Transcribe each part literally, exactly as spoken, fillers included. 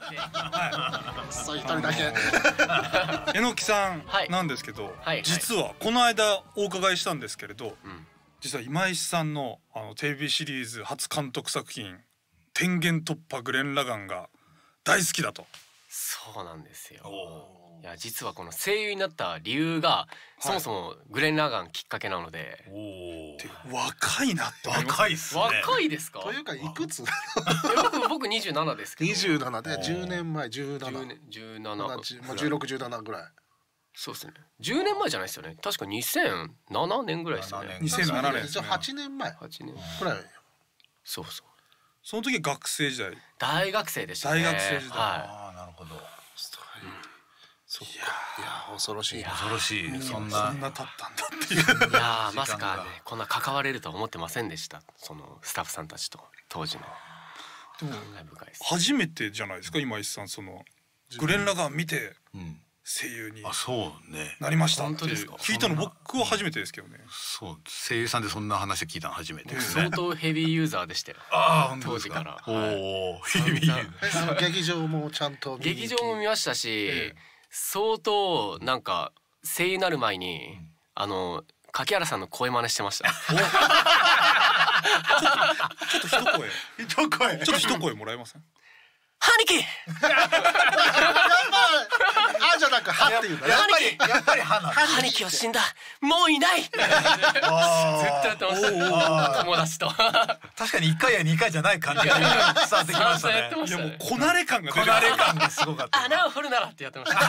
そう一人だけえのきさんはいなんですけど、 はいはい実はこの間お伺いしたんですけれど、 うん実は今石さんのあのテレビシリーズ初監督作品「天元突破グレン・ラガン」が大好きだと。 そうなんですよ。いや実はこの声優になった理由が、そもそもグレン・ラガンきっかけなので。 おで若いなって思います。 若いっすね。 若いですか？ というかいくついや僕僕にじゅうななですけど。 にじゅうななでじゅうねんまえじゅうななじゅうねんじゅうななまあじまあじゅうろく、じゅうななぐらい。 そうですね。じゅうねんまえじゃないですよね。確かにせんななねんぐらいですよね。 にせんななねんですじゃね。 あはちねんまえはちねん。 ぐらい。 そうそう。 その時学生時代。 大学生でしたね。 大学生時代はああなるほど。 そっか。いや恐ろしい。 恐ろしい。そんそな。 んな経ったんだっていう。 い。いやーまさ時間がかねこんな関われるとは思ってませんでした。そのスタッフさんたちと当時の。 でも感慨深いです。 初めてじゃないですか今石さんそのグレン・ラガン見てうん。 声優にあそうね。 なりましたって本当ですか聞いたの僕は初めてですけどね。 そう声優さんでそんな話聞いたの初めてです相ね。 当ヘビーユーザーでしたよ。 ああ当時から。 おはいお日々。 あの劇場もちゃんと見に劇行き場も見ましたし、 ええ相当なんか声優になる前に、あの柿原さんの声真似してました。 ちょっと一声一声。 ちょっと一声もらえません？ 兄貴。 やっぱりあじゃなくはっていうかねやっぱりやっぱり花。 兄貴は死んだ。もういない。ずっとやってました。友達と。 確かに一回や二回じゃない感じが伝わってきましたね。 いやもうこなれ感が出こてる。 なれ感がすごかった。 穴を掘るならってやってました。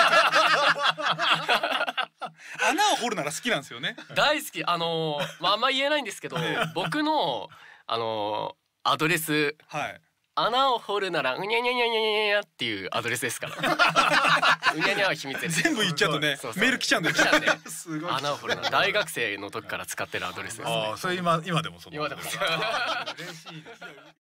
穴を掘るなら好きなんですよね。 大好き。あのーまああんま言えないんですけど、僕のあのーアドレス。 はい。 穴を掘るならうにゃにゃにゃにゃにゃにゃっていうアドレスですから。うにゃにゃは秘密です。 全部言っちゃうとねそうそうメール来ちゃうんで。 来ちゃうんで。 すごい。 穴を掘るなら大学生の時から使ってるアドレスですね。 ああそれ今今でもその。 今でも。 嬉しいです。